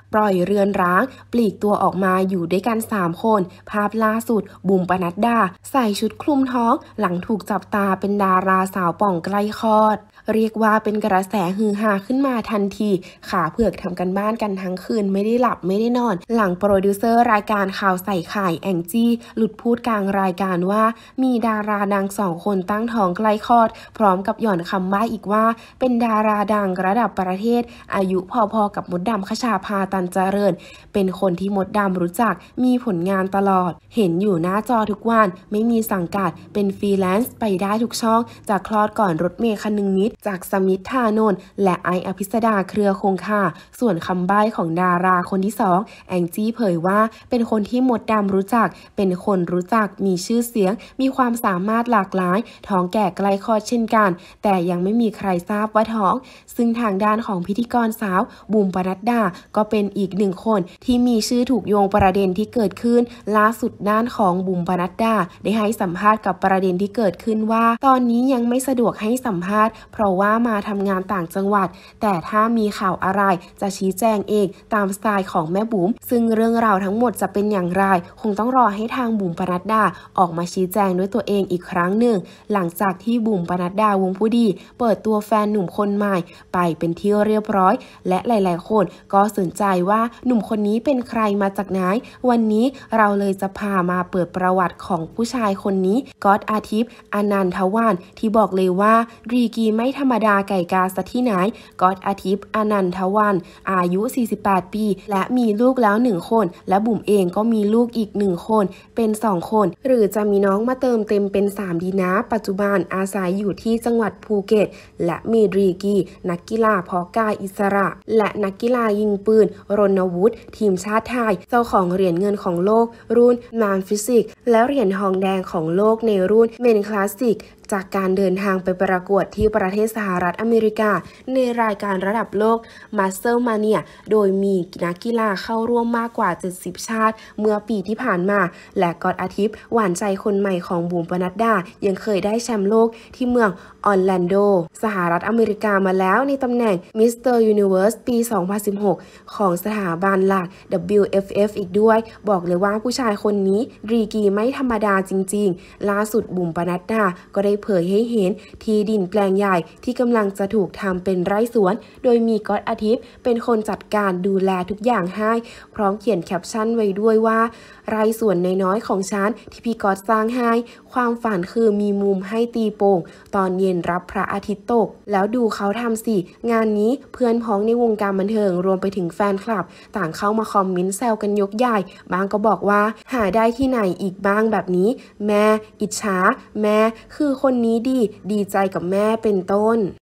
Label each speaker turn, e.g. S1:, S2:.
S1: ปล่อยเรือนร้างปลีกตัวออกมาอยู่ด้วยกัน3คนภาพล่าสุดบุ๋มปนัดดาใส่ชุดคลุมท้องหลังถูกจับตาเป็นดาราสาวป่องใกล้คลอดเรียกว่าเป็นกระแสฮือฮาขึ้นมาทันทีขาเผือกทำกันบ้านกันทั้งคืนไม่ได้หลับไม่ได้นอนหลังโปรดิวเซอร์รายการข่าวใส่ไข่แองจี้หลุดพูดกลางรายการว่ามีดาราดัง2 คนตั้งท้องใกล้คลอดพร้อมกับหย่อนคำใบ้อีกว่าเป็นดาราดังระดับประเทศอายุพอๆกับมดดำคชาภาตันเจริญเป็นคนที่มดดำรู้จักมีผลงานตลอดเห็นอยู่หน้าจอทุกวันไม่มีสังกัดเป็นฟรีแลนซ์ไปได้ทุกช่องจากคลอดก่อนรถเมย์คนึงนิดจากสมิทธานนท์และไออภิสดาเครือคงคาส่วนคำใบ้ของดาราคนที่2แองจี้เผยว่าเป็นคนที่มดดำรู้จักเป็นคนรู้จักมีชื่อเสียงมีความสามารถหลากหลายท้องแก่ใกล้คลอดเช่นกันแต่ยังไม่มีใครทราบว่าท้องซึ่งทางด้านของพิธีกรสาวบุ๋มปนัดดาก็เป็นอีก1 คนที่มีชื่อถูกโยงประเด็นที่เกิดขึ้นล่าสุดด้านของบุ๋มปนัดดาได้ให้สัมภาษณ์กับประเด็นที่เกิดขึ้นว่าตอนนี้ยังไม่สะดวกให้สัมภาษณ์เพราะว่ามาทำงานต่างจังหวัดแต่ถ้ามีข่าวอะไรจะชี้แจงเองตามสไตล์ของแม่บุ๋มซึ่งเรื่องราวทั้งหมดจะเป็นอย่างไรคงต้องรอให้ทางบุ๋มปนัดดาออกมาชี้แจงด้วยตัวเองอีกครั้งหนึ่งหลังจากที่บุ๋มปนัดดาวงผู้ดีเปิดตัวแฟนหนุ่มคนใหม่ไปเป็นที่เรียบร้อยและหลายๆคนก็สนใจว่าหนุ่มคนนี้เป็นใครมาจากไหนวันนี้เราเลยจะพามาเปิดประวัติของผู้ชายคนนี้ก๊อตอาทิตย์อนันทวานที่บอกเลยว่ารีกีไม่ธรรมดาไก่กาซะที่ไหนก๊อตอาทิตย์อนันทวานอายุ48 ปีและมีลูกแล้ว1 คนและบุ๋มเองก็มีลูกอีก1 คนเป็น2 คนหรือจะมีน้องมาเติมเต็มเป็น3ดีนะปัจจุบันอาศัยอยู่ที่จังหวัดภูเก็ตและมีรีกีนักกีฬาเพาะกายอิสระและนักกีฬายิงปืนรณวุฒิทีมชาติไทยเจ้าของเหรียญเงินของโลกรุ่นแมนฟิสิกและเหรียญทองแดงของโลกในรุ่นเมนคลาสสิกจากการเดินทางไปประกวดที่ประเทศสหรัฐอเมริกาในรายการระดับโลก Mastermania โดยมีนักกีฬาเข้าร่วมมากกว่า70 ชาติเมื่อปีที่ผ่านมาและก๊อตอาทิตย์หวานใจคนใหม่ของบุ๋มปนัดดายังเคยได้แชมป์โลกที่เมืองออร์แลนโดสหรัฐอเมริกามาแล้วในตำแหน่ง Mr. Universe ปี 2016 ของสถาบันหลัก WFF อีกด้วยบอกเลยว่าผู้ชายคนนี้รีกีไม่ธรรมดาจริงๆล่าสุดบุ๋มปนัดดาก็ได้เผยให้เห็นที่ดินแปลงใหญ่ที่กำลังจะถูกทำเป็นไร่สวนโดยมีก๊อตอาทิตย์เป็นคนจัดการดูแลทุกอย่างให้พร้อมเขียนแคปชั่นไว้ด้วยว่าไร่สวนน้อยๆของฉันที่พี่ก๊อตสร้างให้ความฝันคือมีมุมให้ตีโป่งตอนเย็นรับพระอาทิตย์ตกแล้วดูเขาทำสิงานนี้เพื่อนพ้องในวงการบันเทิงรวมไปถึงแฟนคลับต่างเข้ามาคอมเมนต์แซวกันยกใหญ่บางก็บอกว่าหาได้ที่ไหนอีกบ้างแบบนี้แม่อิจฉาแม่คือคนนี้ดีใจกับแม่เป็นต้น